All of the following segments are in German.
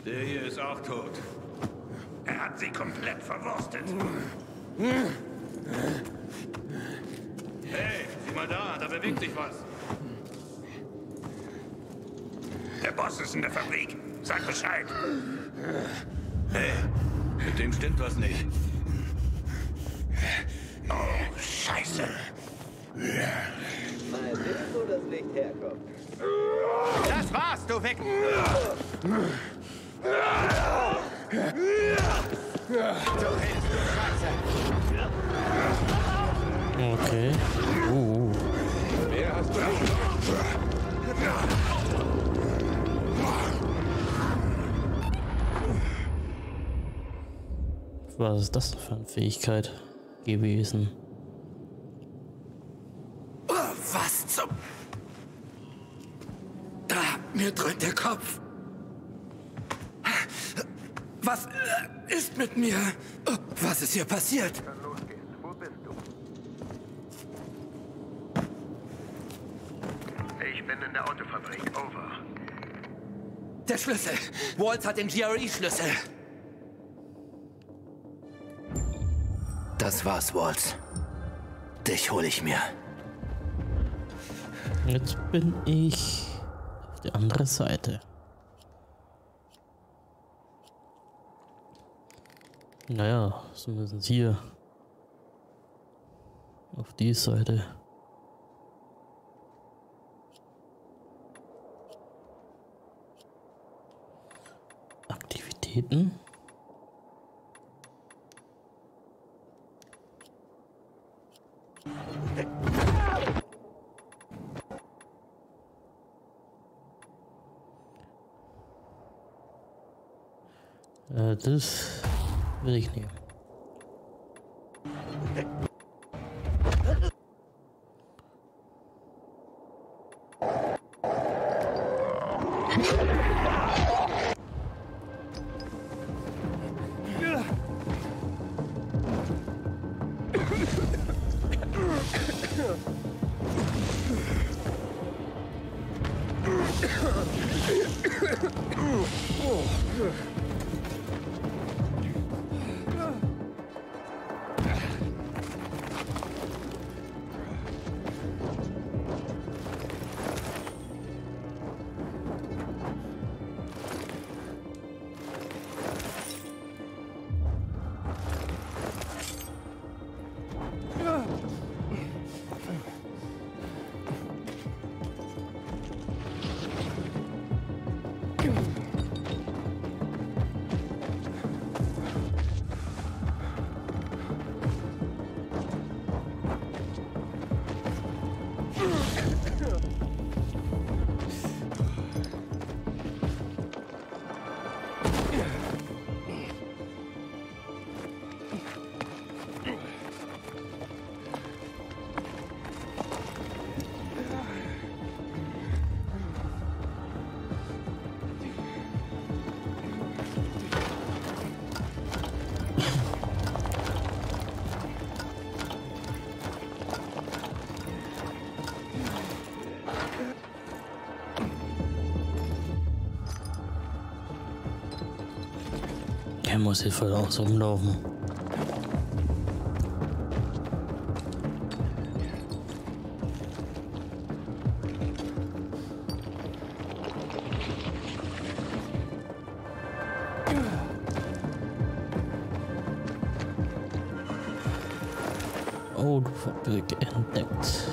Der hier ist auch tot. Er hat sie komplett verwurstet. Hey, sieh mal da bewegt sich was. Der Boss ist in der Fabrik. Sag Bescheid. Hey, mit dem stimmt was nicht. Oh, Scheiße. Mal sehen, wo das Licht herkommt. Das war's, du Wick! Du hältst du Scheiße! Okay. Wer hast du? Was ist das für eine Fähigkeit gewesen? Oh, was zum... Mir dröhnt der Kopf. Was ist mit mir? Was ist hier passiert? Kann losgehen. Wo bist du? Ich bin in der Autofabrik. Over. Der Schlüssel. Waltz hat den GRE-Schlüssel. Das war's, Waltz. Dich hole ich mir. Jetzt bin ich auf die andere Seite. Naja, zumindest hier auf die Seite. Aktivitäten. Das will ich nehmen. Er muss hier voll aus rumlaufen. Oh, Fabrik entdeckt.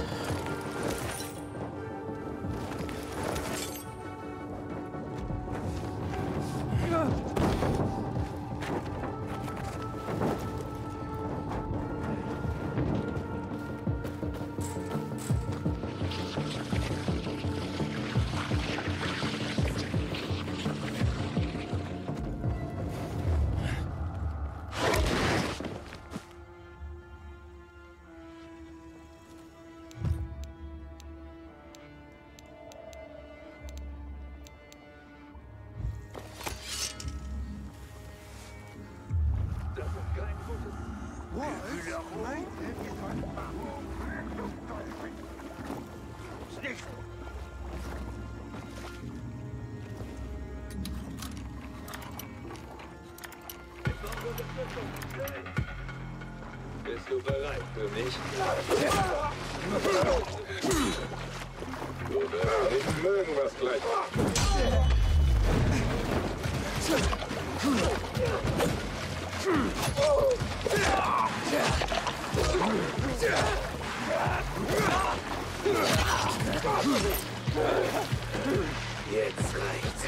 nicht. Du wirst nicht mögen, was gleich. Jetzt reicht's.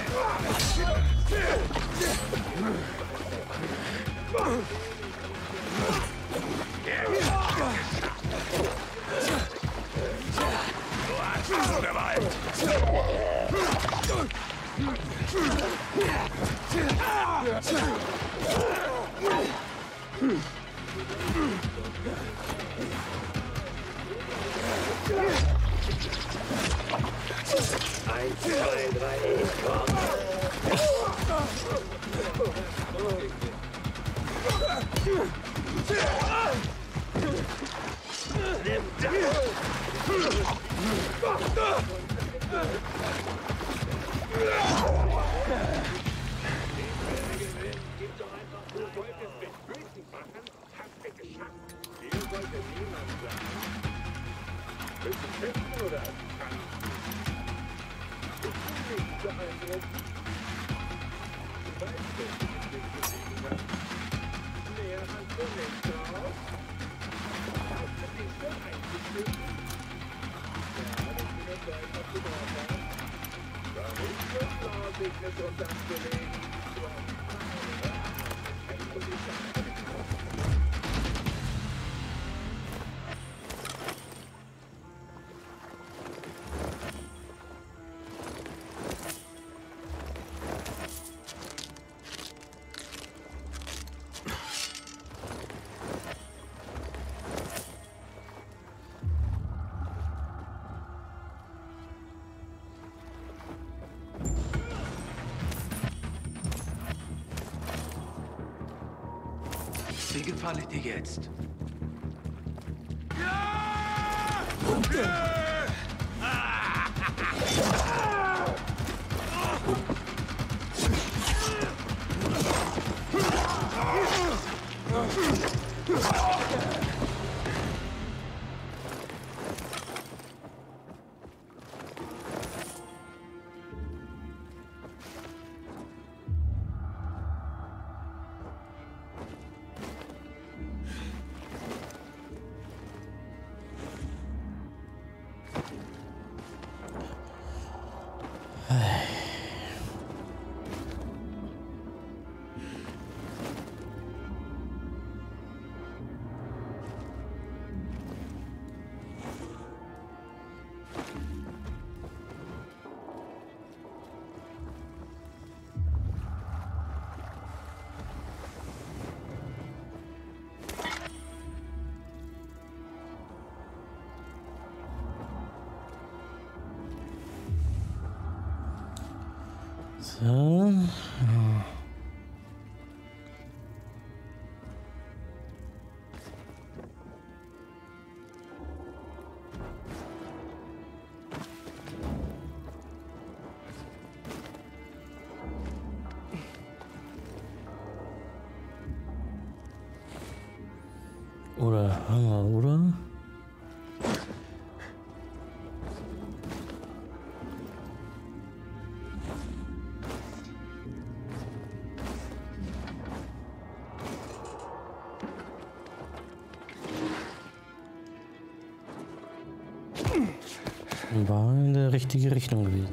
Eins, zwei, drei, komm. Nimm Wie gefalle ich dir jetzt? So. Oder Hammer, oder? War in der richtige Richtung gewesen.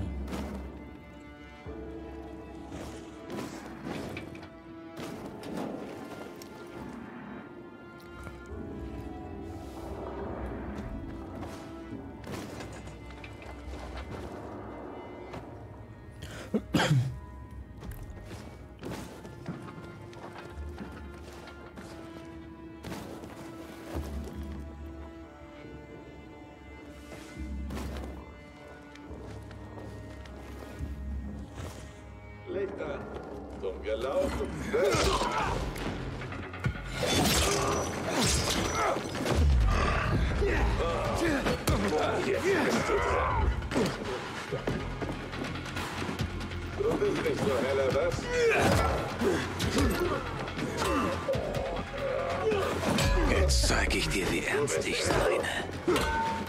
Licht an. Zum gelaufen. Du bist nicht so heller, was? Jetzt zeig ich dir, wie ernst ich meine.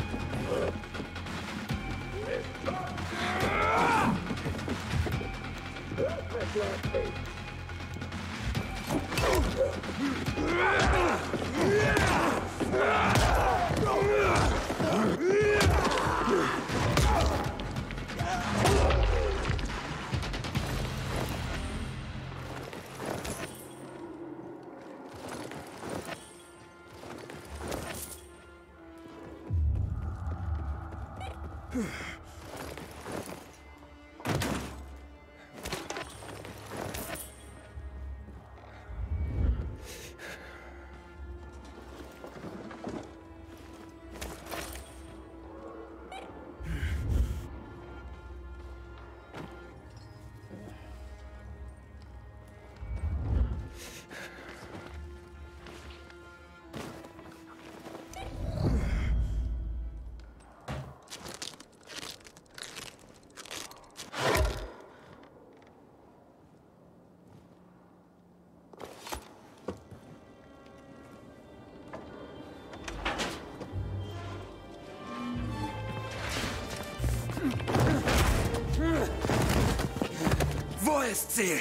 Wo ist sie?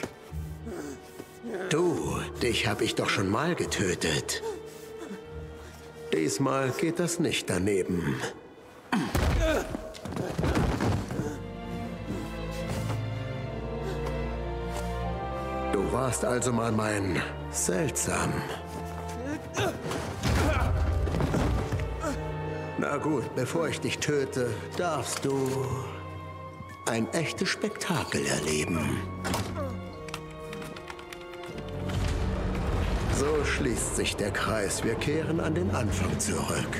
Du, dich habe ich doch schon mal getötet. Diesmal geht das nicht daneben. Du warst also mal mein Seltsam. Na gut, bevor ich dich töte, darfst du ein echtes Spektakel erleben. So schließt sich der Kreis. Wir kehren an den Anfang zurück.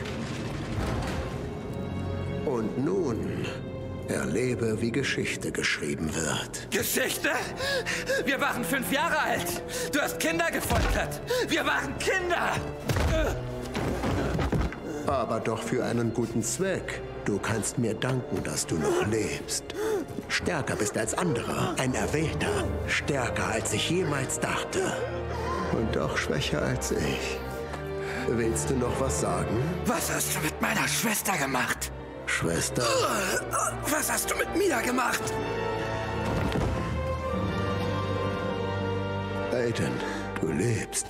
Und nun erlebe, wie Geschichte geschrieben wird. Geschichte? Wir waren 5 Jahre alt. Du hast Kinder gefoltert. Wir waren Kinder. Aber doch für einen guten Zweck. Du kannst mir danken, dass du noch lebst. Stärker bist als andere. Ein Erwählter. Stärker, als ich jemals dachte. Und doch schwächer als ich. Willst du noch was sagen? Was hast du mit meiner Schwester gemacht? Schwester? Was hast du mit mir gemacht? Aiden, du lebst.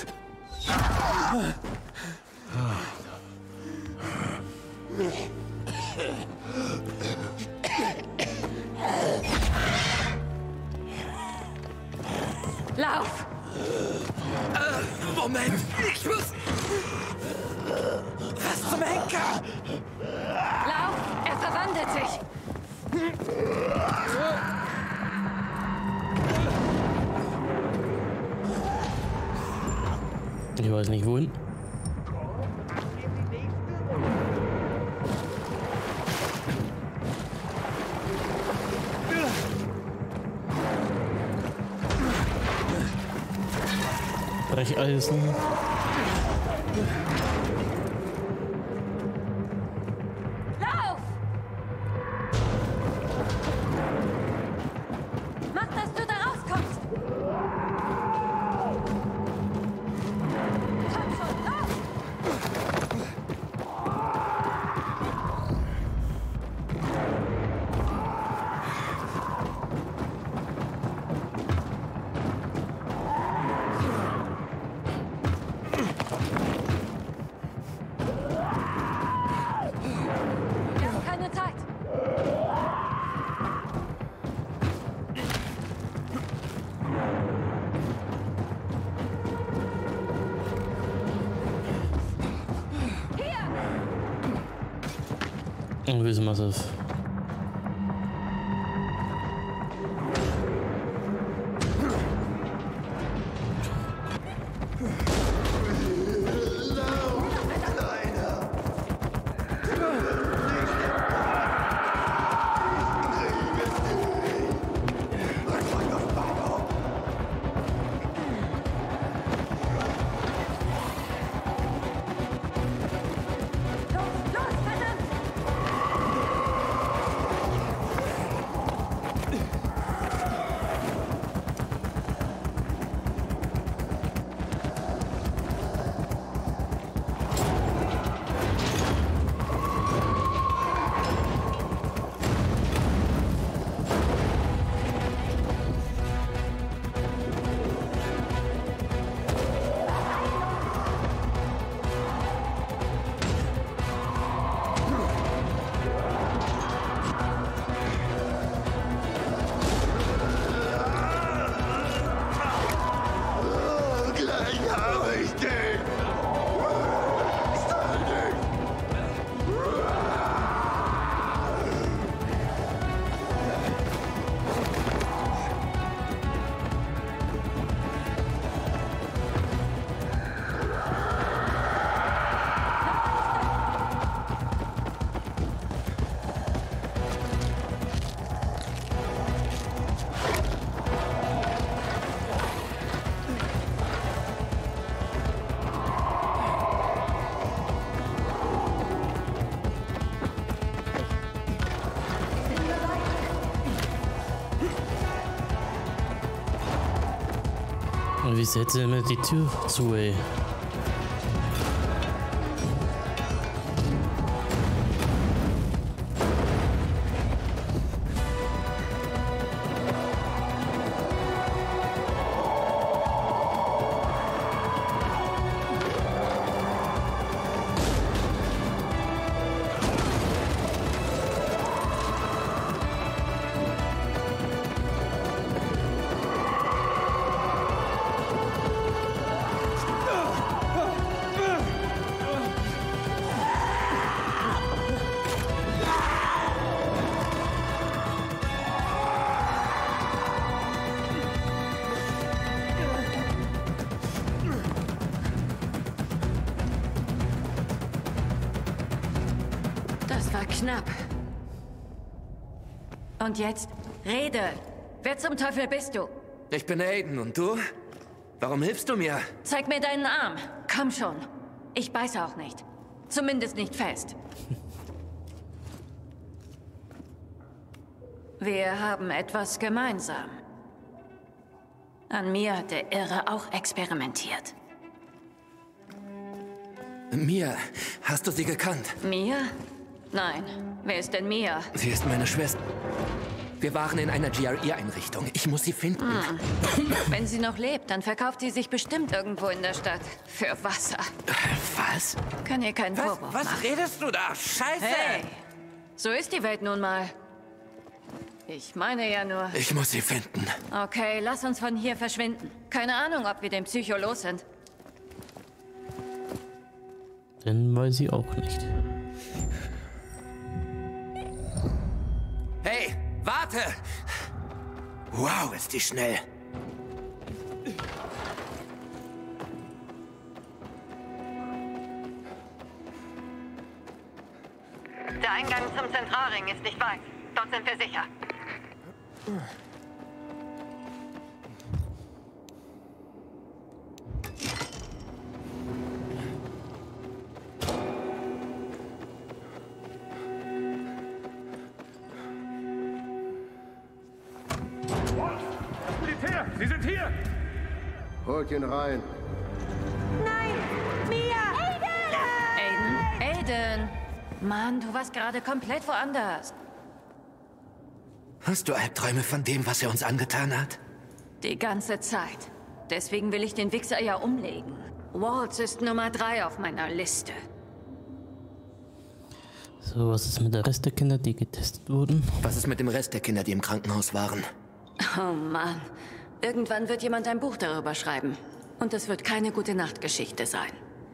Lauf! Moment, ich muss... Was zum Henker? Lauf! Er verwandelt sich! Ich weiß nicht wohin. Brecheisen. Lauf! Mach, dass du da rauskommst! Komm schon, lauf! Wir haben keine Zeit! Und wissen wir es. Los, verdammt! Und wie setzt ihr mir die Tür zu, ey? Das war knapp. Und jetzt? Rede! Wer zum Teufel bist du? Ich bin Aiden und du? Warum hilfst du mir? Zeig mir deinen Arm. Komm schon. Ich beiße auch nicht. Zumindest nicht fest. Wir haben etwas gemeinsam. An mir hat der Irre auch experimentiert. Mia, hast du sie gekannt? Mia? Nein. Wer ist denn Mia? Sie ist meine Schwester. Wir waren in einer GRE-Einrichtung. Ich muss sie finden. Wenn sie noch lebt, dann verkauft sie sich bestimmt irgendwo in der Stadt. Für Wasser. Was? Kann ihr keinen Vorwurf Was machen. redest du da? Scheiße! Hey! So ist die Welt nun mal. Ich meine ja nur... Ich muss sie finden. Okay, lass uns von hier verschwinden. Keine Ahnung, ob wir den Psycho los sind. Dann weiß ich auch nicht. Hey, warte! Wow, ist die schnell. Der Eingang zum Zentralring ist nicht weit. Dort sind wir sicher. Militär, Sie sind hier! Holt ihn rein. Aiden! Mann, du warst gerade komplett woanders. Hast du Albträume von dem, was er uns angetan hat? Die ganze Zeit. Deswegen will ich den Wichser ja umlegen. Waltz ist Nummer 3 auf meiner Liste. So, was ist mit der Rest der Kinder, die getestet wurden? Was ist mit dem Rest der Kinder, die im Krankenhaus waren? Oh Mann. Irgendwann wird jemand ein Buch darüber schreiben. Und es wird keine gute Nachtgeschichte sein.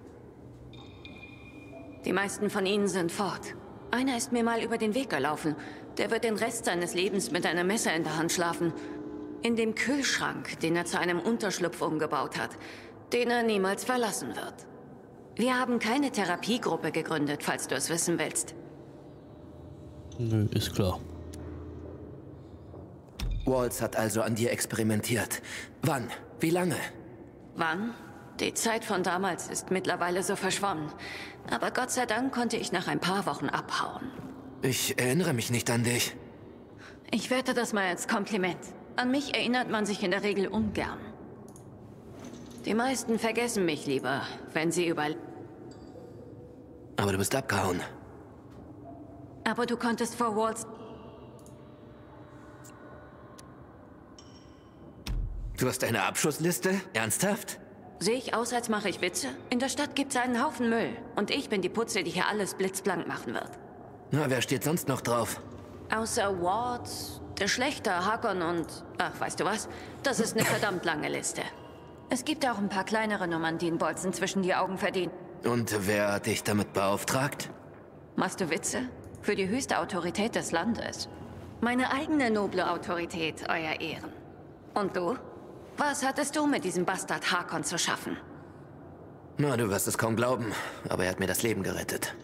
Die meisten von ihnen sind fort. Einer ist mir mal über den Weg gelaufen. Der wird den Rest seines Lebens mit einem Messer in der Hand schlafen. In dem Kühlschrank, den er zu einem Unterschlupf umgebaut hat. Den er niemals verlassen wird. Wir haben keine Therapiegruppe gegründet, falls du es wissen willst. Nö, ist klar. Waltz hat also an dir experimentiert. Wann? Wie lange? Wann? Die Zeit von damals ist mittlerweile so verschwommen. Aber Gott sei Dank konnte ich nach ein paar Wochen abhauen. Ich erinnere mich nicht an dich. Ich werte das mal als Kompliment. An mich erinnert man sich in der Regel ungern. Die meisten vergessen mich lieber, wenn sie Aber du bist abgehauen. Aber du konntest vor Waltz... Du hast eine Abschussliste? Ernsthaft? Sehe ich aus, als mache ich Witze? In der Stadt gibt's einen Haufen Müll. Und ich bin die Putze, die hier alles blitzblank machen wird. Na, wer steht sonst noch drauf? Außer Waltz, der Schlechter, Hakon und... Ach, weißt du was? Das ist eine verdammt lange Liste. Es gibt auch ein paar kleinere Nummern, die einen Bolzen zwischen die Augen verdienen. Und wer hat dich damit beauftragt? Machst du Witze? Für die höchste Autorität des Landes. Meine eigene noble Autorität, euer Ehren. Und du? Was hattest du mit diesem Bastard Hakon zu schaffen? Na, du wirst es kaum glauben, aber er hat mir das Leben gerettet.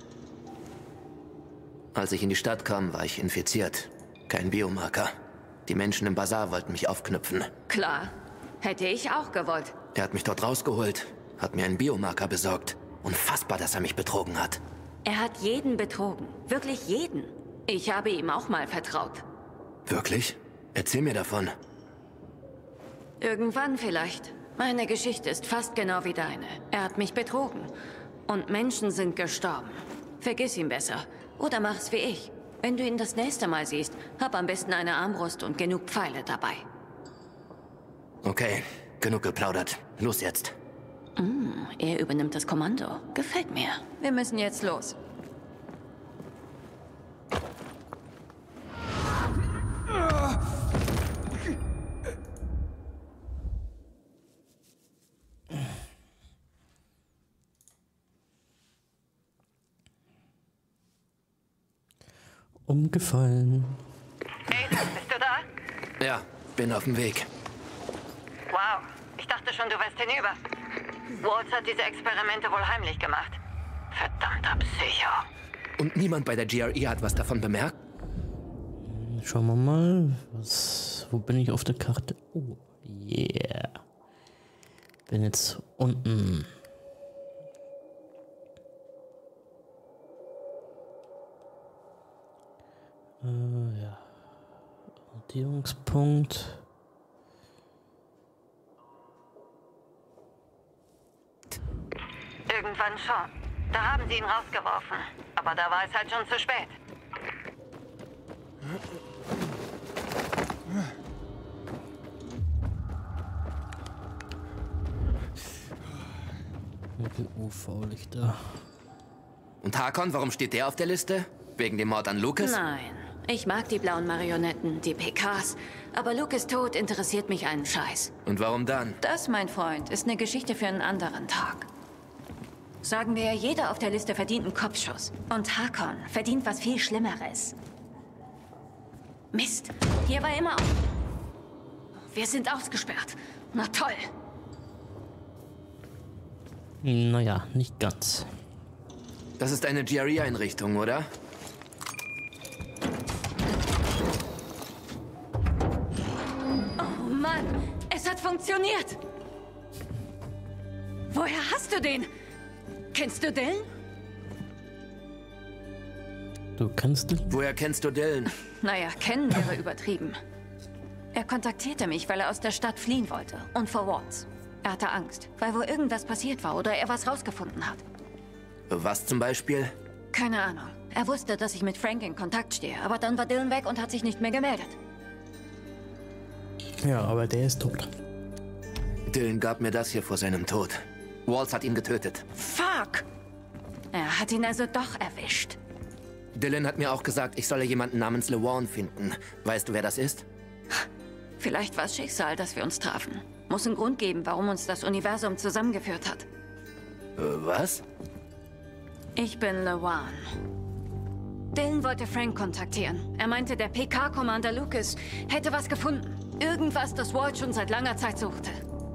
Als ich in die Stadt kam, war ich infiziert. Kein Biomarker. Die Menschen im Bazar wollten mich aufknüpfen. Klar. Hätte ich auch gewollt. Er hat mich dort rausgeholt, hat mir einen Biomarker besorgt. Unfassbar, dass er mich betrogen hat. Er hat jeden betrogen. Wirklich jeden. Ich habe ihm auch mal vertraut. Wirklich? Erzähl mir davon. Irgendwann vielleicht. Meine Geschichte ist fast genau wie deine. Er hat mich betrogen. Und Menschen sind gestorben. Vergiss ihn besser. Oder mach's wie ich. Wenn du ihn das nächste Mal siehst, hab am besten eine Armbrust und genug Pfeile dabei. Okay, genug geplaudert. Los jetzt. Er übernimmt das Kommando. Gefällt mir. Wir müssen jetzt los. Umgefallen. Aiden, bist du da? Ja, bin auf dem Weg. Wow, ich dachte schon, du wärst hinüber. Waltz hat diese Experimente wohl heimlich gemacht. Verdammter Psycho. Und niemand bei der GRE hat was davon bemerkt? Schauen wir mal. Wo bin ich auf der Karte? Oh, yeah. Bin jetzt unten. Ja. Orientierungspunkt. Irgendwann schon. Da haben sie ihn rausgeworfen. Aber da war es halt schon zu spät. UV-Lichter. Und Hakon, warum steht der auf der Liste? Wegen dem Mord an Lucas? Nein. Ich mag die blauen Marionetten, die PKs. Aber Lucas Tod interessiert mich einen Scheiß. Und warum dann? Das, mein Freund, ist eine Geschichte für einen anderen Tag. Sagen wir, jeder auf der Liste verdient einen Kopfschuss. Und Hakon verdient was viel Schlimmeres. Mist, hier war immer... Wir sind ausgesperrt. Na toll. Naja, nicht ganz. Das ist eine GRE-Einrichtung, oder? Oh Mann, es hat funktioniert. Woher hast du den? Kennst du Dylan? Du kennst dich? Woher kennst du Dylan? Naja, kennen wäre übertrieben. Er kontaktierte mich, weil er aus der Stadt fliehen wollte. Und vor Waltz. Er hatte Angst, weil wohl irgendwas passiert war oder er was rausgefunden hat. Was zum Beispiel? Keine Ahnung. Er wusste, dass ich mit Frank in Kontakt stehe, aber dann war Dylan weg und hat sich nicht mehr gemeldet. Ja, aber der ist tot. Dylan gab mir das hier vor seinem Tod. Waltz hat ihn getötet. Fuck! Er hat ihn also doch erwischt. Dylan hat mir auch gesagt, ich solle jemanden namens LeWarn finden. Weißt du, wer das ist? Vielleicht war es Schicksal, dass wir uns trafen. Muss einen Grund geben, warum uns das Universum zusammengeführt hat. Was? Ich bin LeWarn. Dylan wollte Frank kontaktieren. Er meinte, der PK-Commander Lucas hätte was gefunden. Irgendwas, das Waltz schon seit langer Zeit suchte.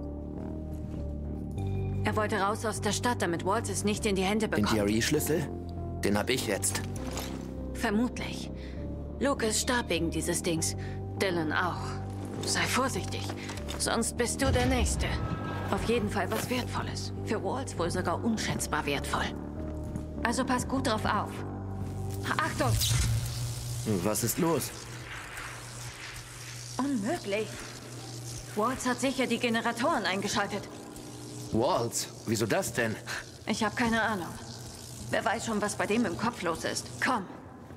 Er wollte raus aus der Stadt, damit Waltz es nicht in die Hände Den bekommt. GRE-Schlüssel? Den hab ich jetzt. Vermutlich. Lucas starb wegen dieses Dings. Dylan auch. Sei vorsichtig, sonst bist du der Nächste. Auf jeden Fall was Wertvolles. Für Waltz wohl sogar unschätzbar wertvoll. Also pass gut drauf auf. Achtung! Was ist los? Unmöglich. Waltz hat sicher die Generatoren eingeschaltet. Waltz? Wieso das denn? Ich habe keine Ahnung. Wer weiß schon, was bei dem im Kopf los ist. Komm.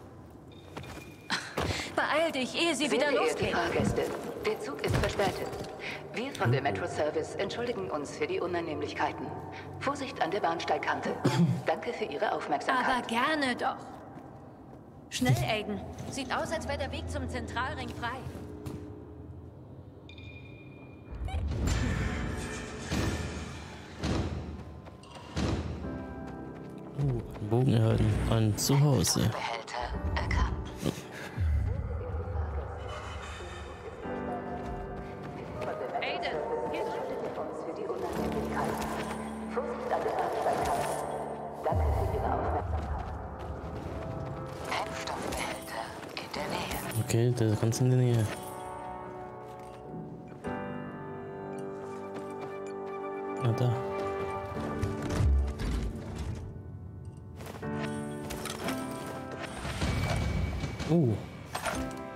Beeil dich, ehe sie wieder losgehen. Fahrgäste, der Zug ist verspätet. Wir von der Metro Service entschuldigen uns für die Unannehmlichkeiten. Vorsicht an der Bahnsteigkante. Danke für Ihre Aufmerksamkeit. Aber gerne doch. Schnell, Aiden. Sieht aus, als wäre der Weg zum Zentralring frei. Bogen erhalten. Ein Zuhause. Behälter erkannt. Aiden, hier ist Uns für die Unannehmlichkeiten. Vorsicht an der Bahnsteigkante. Danke für Ihre Aufmerksamkeit. Brennstoffbehälter in der Nähe. Okay, der ist ganz in der Nähe. Ah, da.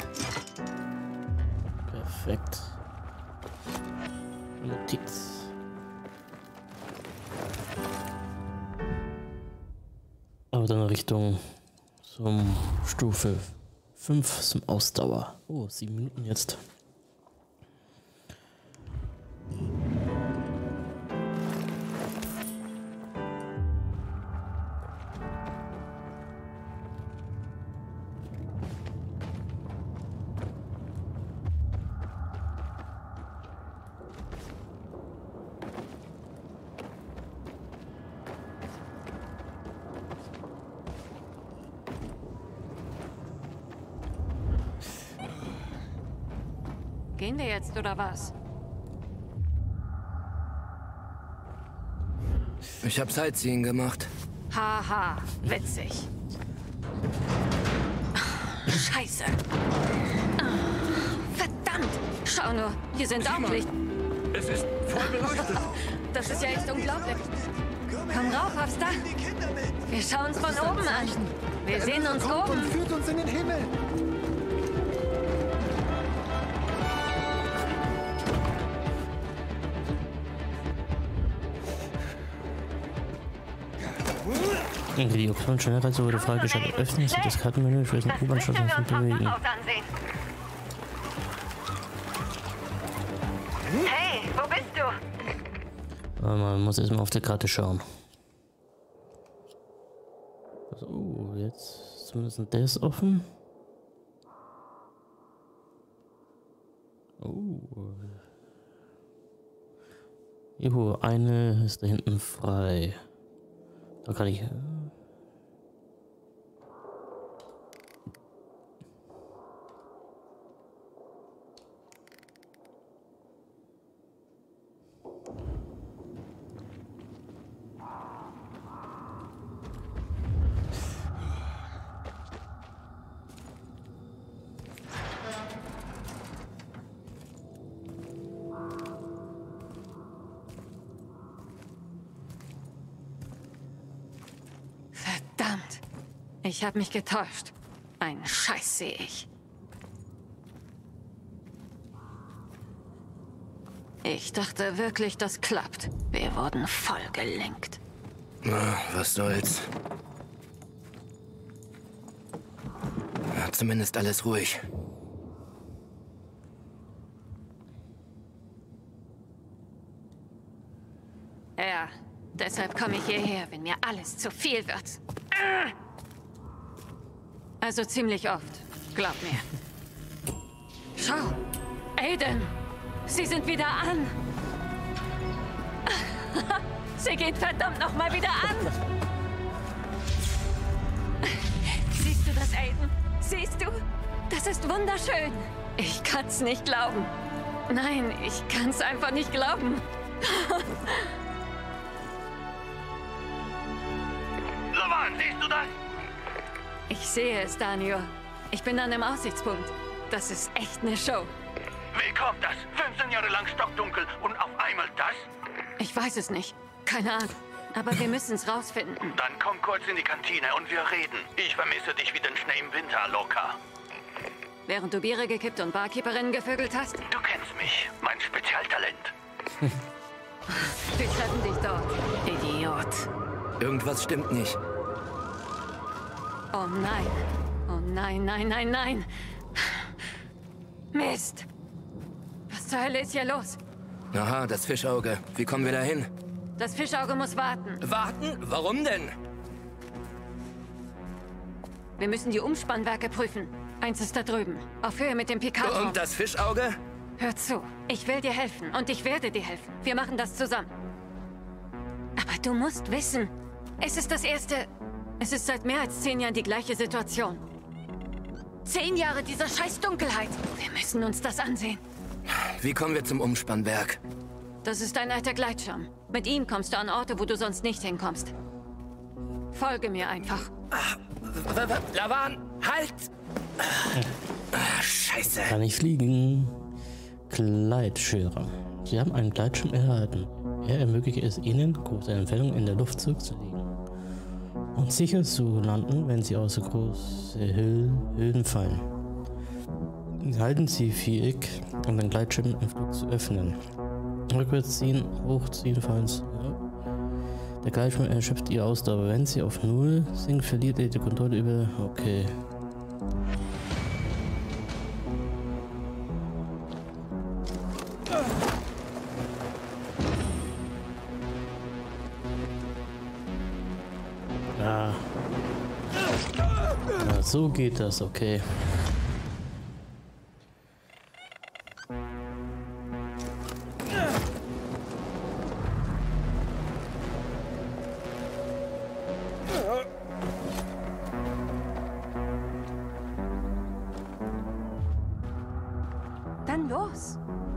Perfekt. Notiz. dann Richtung zum Stufe 5 zum Ausdauer. Oh, 7 Minuten jetzt. Gehen wir jetzt, oder was? Ich hab Sightseeing gemacht. Haha, witzig. Scheiße. Verdammt! Schau nur, hier sind auch Licht. Es ist voll beleuchtet. Das ist ja echt unglaublich. Komm rauf aufs Dach. Wir schauen uns von oben an. Wir sehen uns oben. Führt uns in den Himmel. Die Option Schnellreise wurde freigeschaltet. Öffnen Sie das Kartenmenü, ich weiß nicht, U-Bahn-Station zu bewegen. Hey, wo bist du? Man muss erstmal auf der Karte schauen. Also, jetzt zumindest der ist offen. Oh. Juhu, eine ist da hinten frei. Da kann ich. Verdammt! Ich habe mich getäuscht. Einen Scheiß sehe ich. Ich dachte wirklich, das klappt. Wir wurden voll gelenkt. Na, was soll's. Ja, zumindest alles ruhig. Ja, deshalb komme ich hierher, wenn mir alles zu viel wird. Also ziemlich oft, glaub mir. Schau, Aiden, sie sind wieder an. Sie geht verdammt noch mal wieder an. Siehst du das, Aiden? Siehst du? Das ist wunderschön. Ich kann's nicht glauben. Nein, ich kann's einfach nicht glauben. Lavan, siehst du das? Ich sehe es, Danio. Ich bin an einem Aussichtspunkt. Das ist echt eine Show. Wie kommt das? 15 Jahre lang stockdunkel und auf einmal das? Ich weiß es nicht. Keine Ahnung. Aber wir müssen es rausfinden. Dann komm kurz in die Kantine und wir reden. Ich vermisse dich wie den Schnee im Winter, Loka. Während du Biere gekippt und Barkeeperinnen gevögelt hast? Du kennst mich, mein Spezialtalent. Wir treffen dich dort, Idiot. Irgendwas stimmt nicht. Oh nein. Oh nein, nein, nein, nein. Mist. Was zur Hölle ist hier los? Aha, das Fischauge. Wie kommen wir da hin? Das Fischauge muss warten. Warten? Warum denn? Wir müssen die Umspannwerke prüfen. Eins ist da drüben. Auf Höhe mit dem Picard. Und das Fischauge? Hör zu. Ich will dir helfen und ich werde dir helfen. Wir machen das zusammen. Aber du musst wissen, es ist das erste... Es ist seit mehr als 10 Jahren die gleiche Situation. 10 Jahre dieser scheiß Dunkelheit. Wir müssen uns das ansehen. Wie kommen wir zum Umspannwerk? Das ist ein alter Gleitschirm. Mit ihm kommst du an Orte, wo du sonst nicht hinkommst. Folge mir einfach. Lavan, halt! Scheiße. Kann ich fliegen? Gleitschirm. Sie haben einen Gleitschirm erhalten. Er ermöglicht es Ihnen, große Entfernungen in der Luft zurückzulegen und sicher zu landen, wenn Sie außer große Höhen fallen. Halten Sie Viereck, um den Gleitschirm im Flug zu öffnen. Rückwärts ziehen, hochziehen, fallen. Ja. Der Gleitschirm erschöpft ihre Ausdauer. Wenn sie auf 0 sinkt, verliert ihr die Kontrolle über... Okay. Ja. Na, so geht das, okay. Dann los.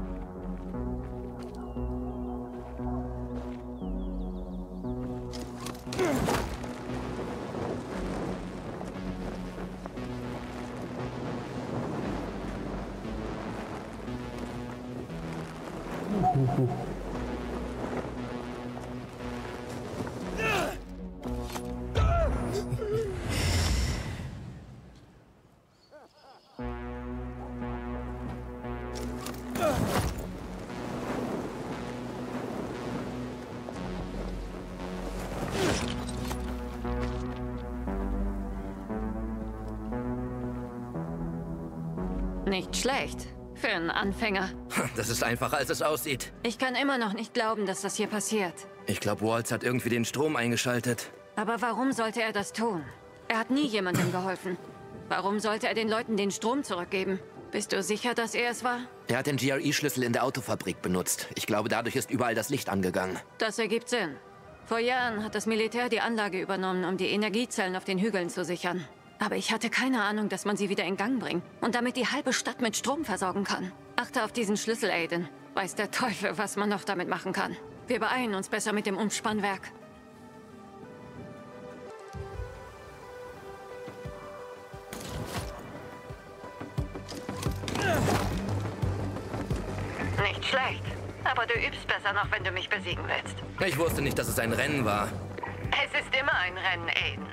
Nicht schlecht. Für einen Anfänger. Das ist einfacher, als es aussieht. Ich kann immer noch nicht glauben, dass das hier passiert. Ich glaube, Waltz hat irgendwie den Strom eingeschaltet. Aber warum sollte er das tun? Er hat nie jemandem geholfen. Warum sollte er den Leuten den Strom zurückgeben? Bist du sicher, dass er es war? Er hat den GRE-Schlüssel in der Autofabrik benutzt. Ich glaube, dadurch ist überall das Licht angegangen. Das ergibt Sinn. Vor Jahren hat das Militär die Anlage übernommen, um die Energiezellen auf den Hügeln zu sichern. Aber ich hatte keine Ahnung, dass man sie wieder in Gang bringt und damit die halbe Stadt mit Strom versorgen kann. Achte auf diesen Schlüssel, Aiden. Weiß der Teufel, was man noch damit machen kann. Wir beeilen uns besser mit dem Umspannwerk. Nicht schlecht. Aber du übst besser noch, wenn du mich besiegen willst. Ich wusste nicht, dass es ein Rennen war. Es ist immer ein Rennen, Aiden.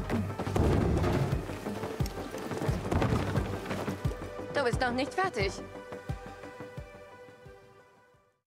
Du bist noch nicht fertig.